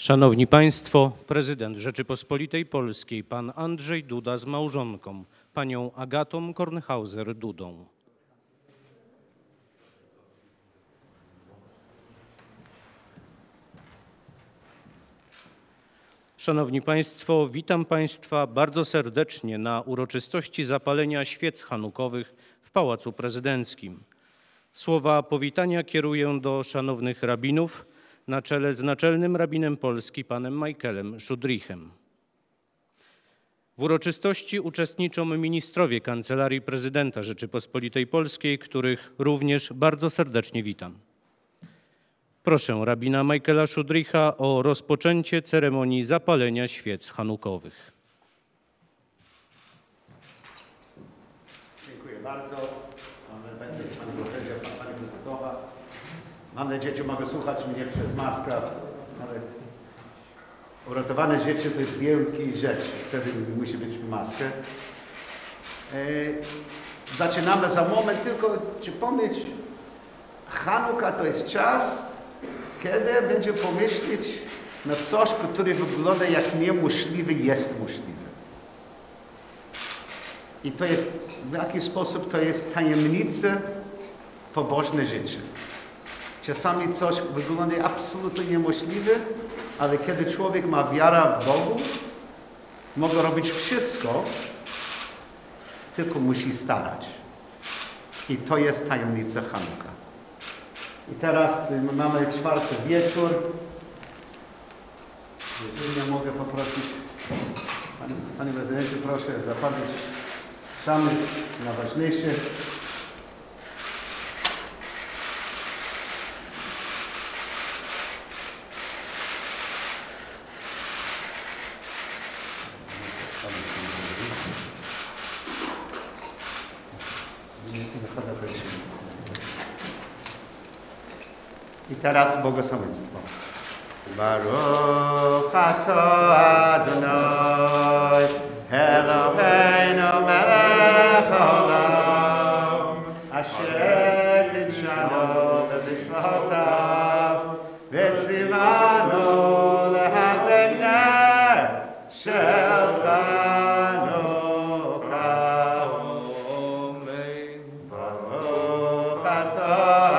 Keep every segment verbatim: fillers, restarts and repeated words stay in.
Szanowni Państwo, prezydent Rzeczypospolitej Polskiej, pan Andrzej Duda z małżonką, panią Agatą Kornhauser-Dudą. Szanowni Państwo, witam Państwa bardzo serdecznie na uroczystości zapalenia świec chanukowych w Pałacu Prezydenckim. Słowa powitania kieruję do szanownych rabinów, na czele z naczelnym rabinem Polski panem Michaelem Schudrichem. W uroczystości uczestniczą ministrowie Kancelarii Prezydenta Rzeczypospolitej Polskiej, których również bardzo serdecznie witam. Proszę rabina Michaela Schudricha o rozpoczęcie ceremonii zapalenia świec chanukowych. Dziękuję bardzo. Mam nadzieję, że mogę słuchać mnie przez maskę, ale uratowane życie to jest wielka rzecz, wtedy musi być maskę. E, zaczynamy za moment, tylko przypomnieć, Chanukka to jest czas, kiedy będzie pomyśleć na coś, które wygląda jak niemożliwe, jest możliwe. I to jest, w jaki sposób to jest tajemnica pobożne życie. Czasami coś wygląda absolutnie niemożliwe, ale kiedy człowiek ma wiarę w Bogu, może robić wszystko, tylko musi starać. I to jest tajemnica Chanukka. I teraz mamy czwarty wieczór. Jeżeli ja mogę poprosić, Panie, Panie Prezydencie, proszę zapalić szamys najważniejszy. I teraz błogosławieństwo. Baruch atah Adonai, Eloheinu melech haolam, asher kidshanu b'mitzvotav, v'tzivanu lehadlek ner shel Chanukka. Baruch atah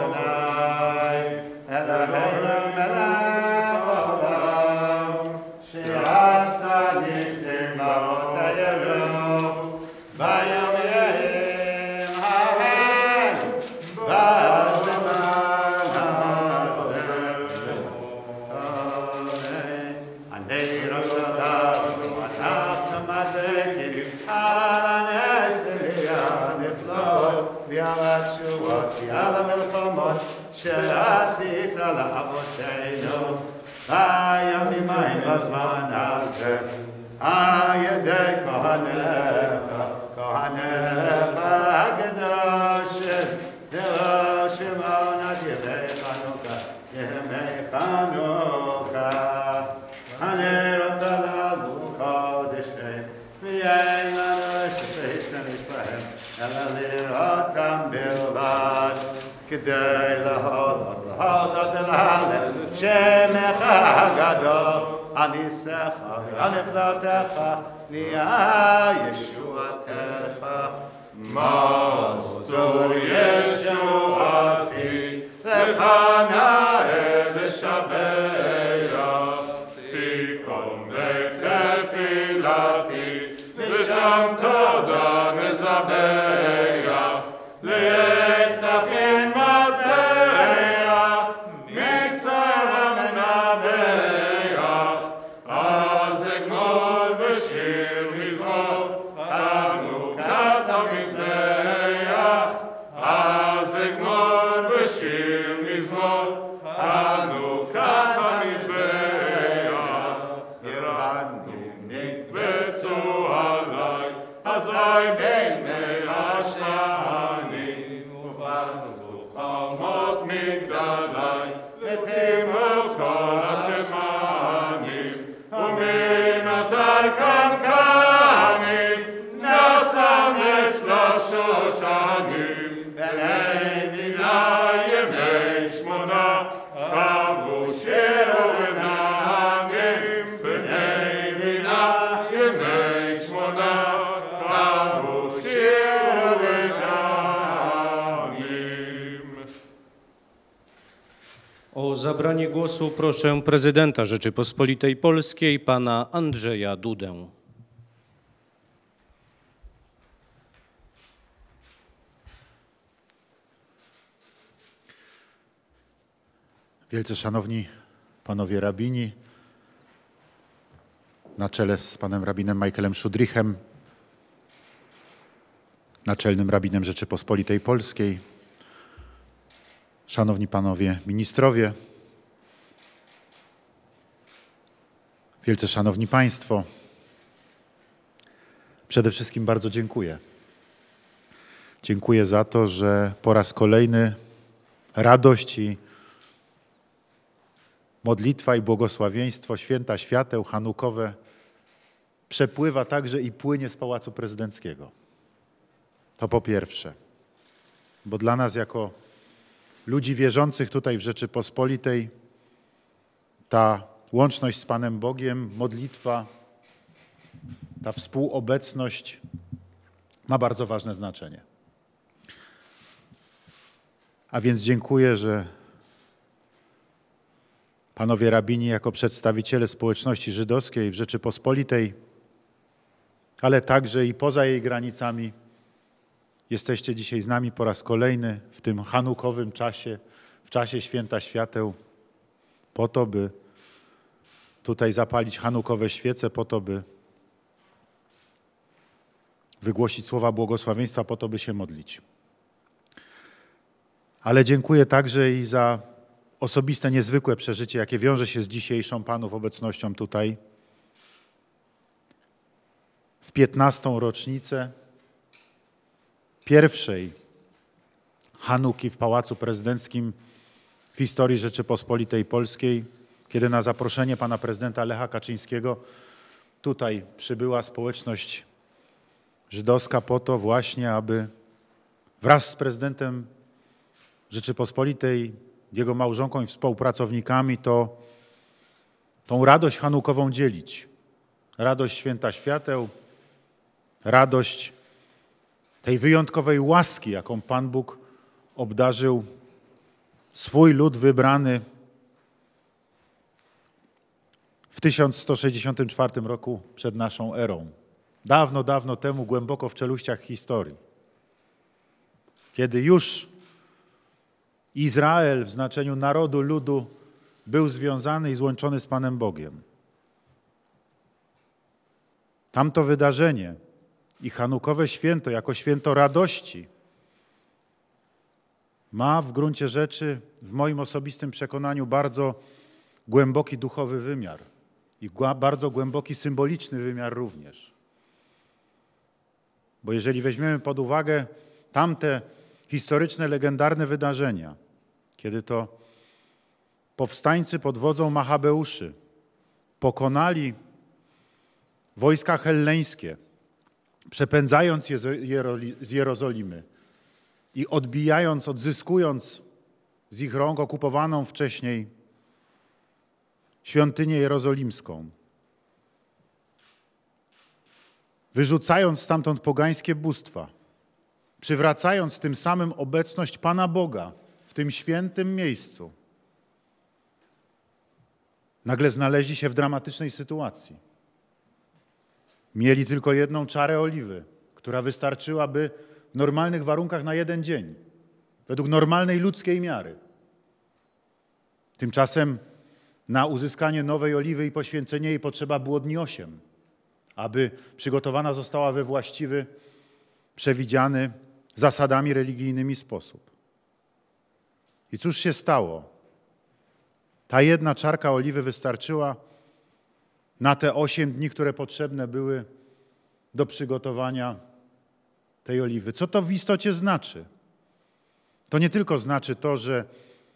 שעשית לאבותינו בימים ההם בזמן הזה על ידי כהניך, כהניך הקדושים, דרושים עונת ימי חנוכה, ימי חנוכה. הנרות הללו קודשים, ואין לנו שתשתמש בהם, אלא לראותם בלבד. כדי להודות, להודות אל הלב, שמך הגדול, על ניסיך, על נפלאותיך, נהיה ישועתך. מסור ישועתי, לך נאה לשבח, תיקום תפילתי, ושם תודה נזבח, להתכן מטבח, מצרה מנבח, אז אגמול בשיר מזמור, חנוכת המזבח, אז אגמול בשיר מזמור, חנוכת המזבח. ירדנו נקבצו עלי, אזי בני השמני, חומות מגדלי, ותימו כל השמנים, ומנותי קנקנים, נסם לשלושו שנים, בני מינה ימי שמונה, קבו שירו ונער. O zabranie głosu proszę prezydenta Rzeczypospolitej Polskiej, pana Andrzeja Dudę. Wielce szanowni panowie rabini, na czele z panem rabinem Michaelem Szudrichem, naczelnym rabinem Rzeczypospolitej Polskiej, szanowni panowie ministrowie, wielce szanowni państwo, przede wszystkim bardzo dziękuję. Dziękuję za to, że po raz kolejny radość i modlitwa i błogosławieństwo, święta świateł chanukowe przepływa także i płynie z Pałacu Prezydenckiego. To po pierwsze, bo dla nas jako ludzi wierzących tutaj w Rzeczypospolitej ta łączność z Panem Bogiem, modlitwa, ta współobecność ma bardzo ważne znaczenie. A więc dziękuję, że panowie rabini jako przedstawiciele społeczności żydowskiej w Rzeczypospolitej, ale także i poza jej granicami, jesteście dzisiaj z nami po raz kolejny w tym chanukowym czasie, w czasie Święta Świateł, po to, by tutaj zapalić chanukowe świece, po to, by wygłosić słowa błogosławieństwa, po to, by się modlić. Ale dziękuję także i za osobiste, niezwykłe przeżycie, jakie wiąże się z dzisiejszą panów obecnością tutaj w piętnastą rocznicę pierwszej Chanuki w Pałacu Prezydenckim w historii Rzeczypospolitej Polskiej, kiedy na zaproszenie pana prezydenta Lecha Kaczyńskiego tutaj przybyła społeczność żydowska po to właśnie, aby wraz z prezydentem Rzeczypospolitej, jego małżonką i współpracownikami to tą radość chanukową dzielić. Radość Święta Świateł, radość tej wyjątkowej łaski, jaką Pan Bóg obdarzył swój lud wybrany w tysiąc sto sześćdziesiątym czwartym roku przed naszą erą. Dawno, dawno temu, głęboko w czeluściach historii. Kiedy już Izrael w znaczeniu narodu, ludu był związany i złączony z Panem Bogiem. Tamto wydarzenie i chanukowe święto jako święto radości ma w gruncie rzeczy, w moim osobistym przekonaniu, bardzo głęboki duchowy wymiar i bardzo głęboki symboliczny wymiar również. Bo jeżeli weźmiemy pod uwagę tamte historyczne, legendarne wydarzenia, kiedy to powstańcy pod wodzą Machabeuszy pokonali wojska helleńskie, przepędzając je z Jerozolimy i odbijając, odzyskując z ich rąk okupowaną wcześniej świątynię jerozolimską, wyrzucając stamtąd pogańskie bóstwa, przywracając tym samym obecność Pana Boga w tym świętym miejscu, nagle znaleźli się w dramatycznej sytuacji. Mieli tylko jedną czarę oliwy, która wystarczyłaby w normalnych warunkach na jeden dzień, według normalnej ludzkiej miary. Tymczasem na uzyskanie nowej oliwy i poświęcenie jej potrzeba było dni osiem, aby przygotowana została we właściwy, przewidziany zasadami religijnymi sposób. I cóż się stało? Ta jedna czarka oliwy wystarczyła na te osiem dni, które potrzebne były do przygotowania tej oliwy. Co to w istocie znaczy? To nie tylko znaczy to, że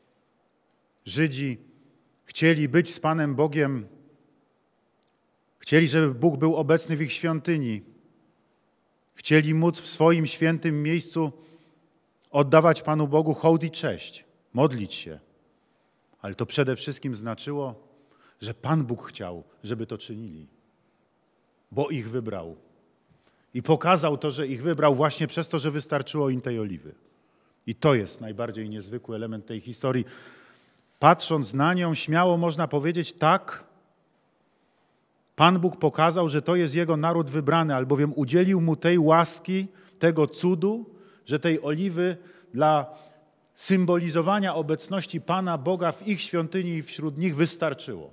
Żydzi chcieli być z Panem Bogiem, chcieli, żeby Bóg był obecny w ich świątyni, chcieli móc w swoim świętym miejscu oddawać Panu Bogu hołd i cześć, modlić się. Ale to przede wszystkim znaczyło, że Pan Bóg chciał, żeby to czynili, bo ich wybrał. I pokazał to, że ich wybrał właśnie przez to, że wystarczyło im tej oliwy. I to jest najbardziej niezwykły element tej historii. patrząc na nią, śmiało można powiedzieć: tak, Pan Bóg pokazał, że to jest Jego naród wybrany, albowiem udzielił mu tej łaski, tego cudu, że tej oliwy dla symbolizowania obecności Pana Boga w ich świątyni i wśród nich wystarczyło.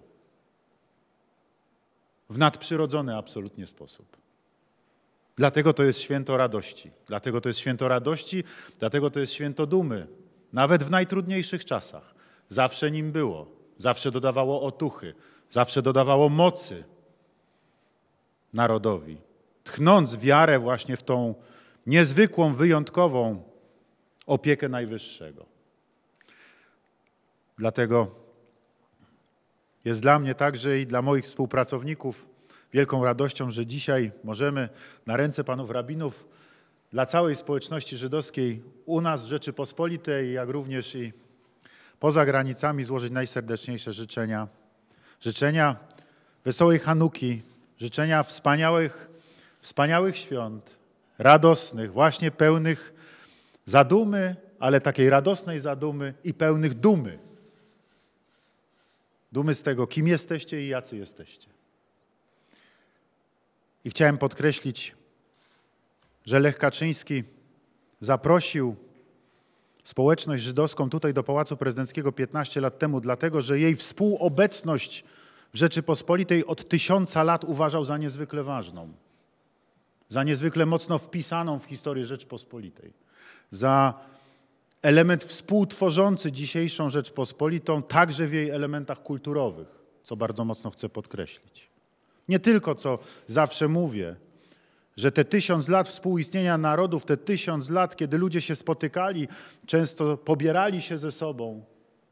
W nadprzyrodzony absolutnie sposób. Dlatego to jest święto radości. Dlatego to jest święto radości, dlatego to jest święto dumy. Nawet w najtrudniejszych czasach. Zawsze nim było. Zawsze dodawało otuchy. Zawsze dodawało mocy narodowi. Tchnąc wiarę właśnie w tą niezwykłą, wyjątkową opiekę Najwyższego. Dlatego jest dla mnie także i dla moich współpracowników wielką radością, że dzisiaj możemy na ręce panów rabinów dla całej społeczności żydowskiej u nas w Rzeczypospolitej, jak również i poza granicami złożyć najserdeczniejsze życzenia. Życzenia wesołej Chanuki, życzenia wspaniałych, wspaniałych świąt, radosnych, właśnie pełnych zadumy, ale takiej radosnej zadumy i pełnych dumy. Dumy z tego, kim jesteście i jacy jesteście. I chciałem podkreślić, że Lech Kaczyński zaprosił społeczność żydowską tutaj do Pałacu Prezydenckiego piętnaście lat temu, dlatego że jej współobecność w Rzeczypospolitej od tysiąca lat uważał za niezwykle ważną, za niezwykle mocno wpisaną w historię Rzeczypospolitej, za element współtworzący dzisiejszą Rzeczpospolitą, także w jej elementach kulturowych, co bardzo mocno chcę podkreślić. Nie tylko, co zawsze mówię, że te tysiąc lat współistnienia narodów, te tysiąc lat, kiedy ludzie się spotykali, często pobierali się ze sobą,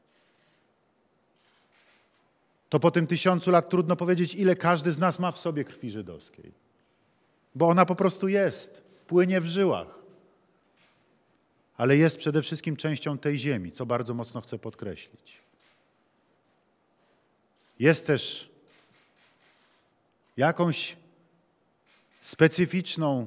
to po tym tysiącu lat trudno powiedzieć, ile każdy z nas ma w sobie krwi żydowskiej. Bo ona po prostu jest, płynie w żyłach. Ale jest przede wszystkim częścią tej ziemi, co bardzo mocno chcę podkreślić. Jest też jakąś specyficzną,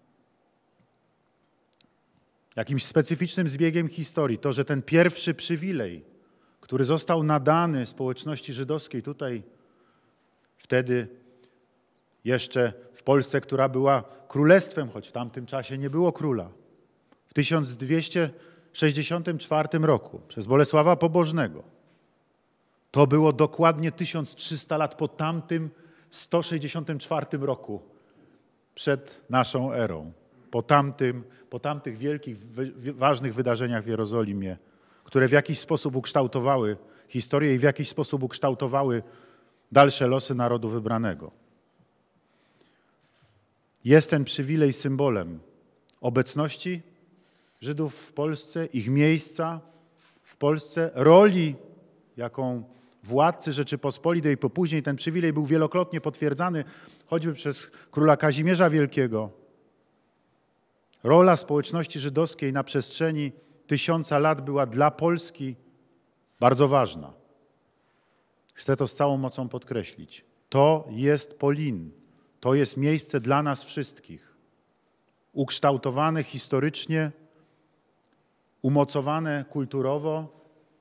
jakimś specyficznym zbiegiem historii, to, że ten pierwszy przywilej, który został nadany społeczności żydowskiej tutaj wtedy jeszcze w Polsce, która była królestwem, choć w tamtym czasie nie było króla, w tysiąc dwieście sześćdziesiątym czwartym roku przez Bolesława Pobożnego. To było dokładnie tysiąc trzysta lat po tamtym sto sześćdziesiątym czwartym roku przed naszą erą. Po, tamtym, po tamtych wielkich, wy, ważnych wydarzeniach w Jerozolimie, które w jakiś sposób ukształtowały historię i w jakiś sposób ukształtowały dalsze losy narodu wybranego. Jest ten przywilej symbolem obecności Żydów w Polsce, ich miejsca w Polsce, roli, jaką władcy Rzeczypospolitej, po później ten przywilej był wielokrotnie potwierdzany, choćby przez króla Kazimierza Wielkiego. Rola społeczności żydowskiej na przestrzeni tysiąca lat była dla Polski bardzo ważna. Chcę to z całą mocą podkreślić. To jest Polin. To jest miejsce dla nas wszystkich. Ukształtowane historycznie, umocowane kulturowo,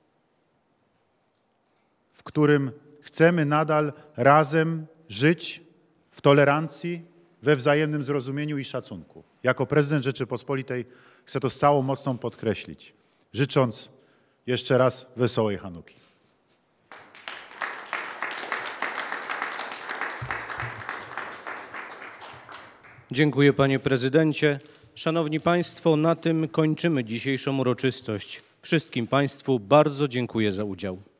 w którym chcemy nadal razem żyć w tolerancji, we wzajemnym zrozumieniu i szacunku. Jako prezydent Rzeczypospolitej chcę to z całą mocą podkreślić, życząc jeszcze raz wesołej Chanuki. Dziękuję, panie prezydencie. Szanowni państwo, na tym kończymy dzisiejszą uroczystość. Wszystkim państwu bardzo dziękuję za udział.